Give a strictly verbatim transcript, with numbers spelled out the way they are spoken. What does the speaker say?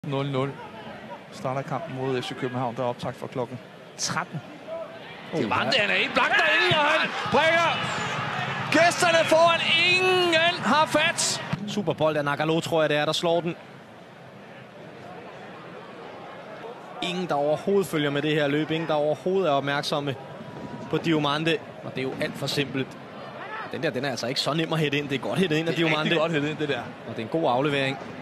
nul nul. Starter kampen mod F C København, der er optakt for klokken tretten. Diamante, han er helt blank derinde, og han bringer gæsterne foran. Ingen har fat. Superbold af Nagalo, tror jeg det er, der slår den. Ingen, der overhovedet følger med det her løb. Ingen, der overhovedet er opmærksomme på Diamante. Og det er jo alt for simpelt. Den der, den er altså ikke så nem at hætte ind. Det er godt hættet ind af Diamante. Det er rigtig godt hættet ind, det der. Og det er en god aflevering.